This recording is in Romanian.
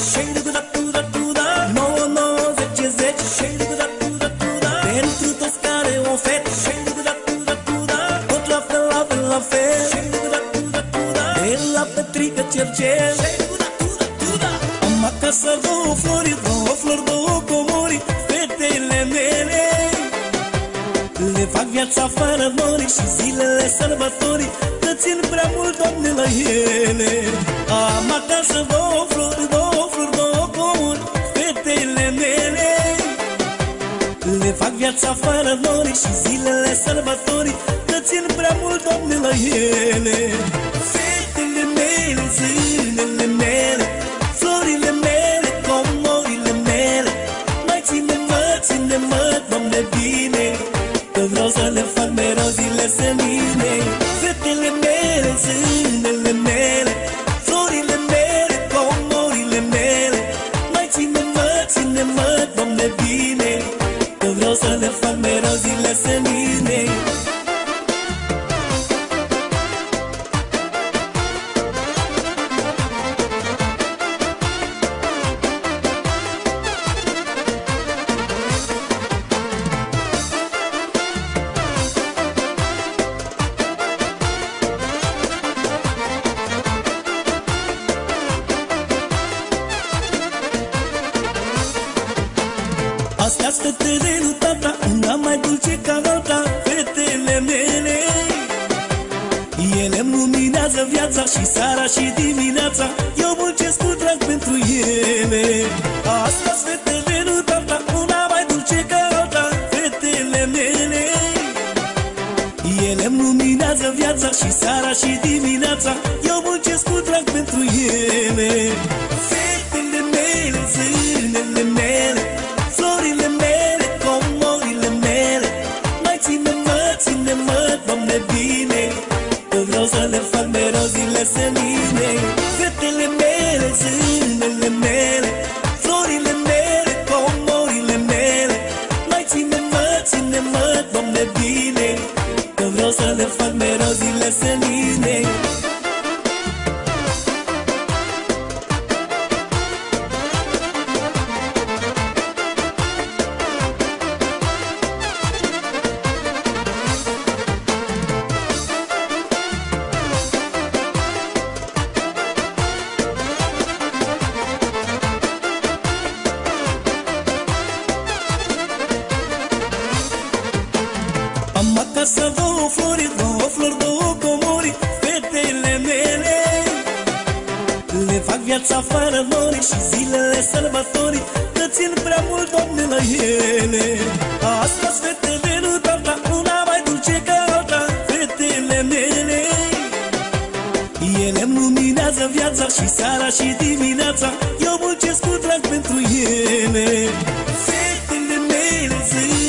9, 9, 10, 10. Pentru toți care o fete, tot la fel, la fel, la fel. De la Petrică Cercel, am acasă două flori, două comori. Fetele mele le fac viața fără nori și zilele sărbătorii, că țin prea mult, Doamne, la ele. Am acasă două flori, două comori. Fetele mele le fac viața fără nori și zilele sărbătorii, că țin prea mult, Doamne, la ele. Fetele mele, zilele mele, florile mele, comorile mele, mai ține-mă, Doamne, bine, că vreau să le fac mereu zile senine. Fetele mele, zilele mele, florile mele, comorile mele, mai ține-mă, Doamne, bine, că vreau să le fac mereu zile senine. Astea-s fetele lui tata, una mai dulce ca alta. Fetele mele, ele-mi luminează viața și seara și dimineața. Eu muncesc cu drag pentru ele. Astea-s fetele lui tata, una mai dulce ca alta. Fetele mele, ele-mi luminează viața și seara și dimineața. Eu muncesc cu drag pentru ele. Fetele mele, zilele mele, florile mele, comorile mele, mai ține-mă, Doamne, bine, că vreau să le fac mereu zile senine. Fetele mele, zilele mele, florile mele, comorile mele, mai ține-mă, Doamne, bine, că vreau să le fac mereu zile senine. Am acasă două flori, două comori. Fetele mele le fac viața fără nori și zilele sărbătorii, că țin prea mult, Doamne, la ele. Astea-s fetele lui tata, una mai dulce ca alta. Fetele mele, ele-mi luminează viața și seara și dimineața. Eu muncesc cu drag pentru ele. Fetele mele,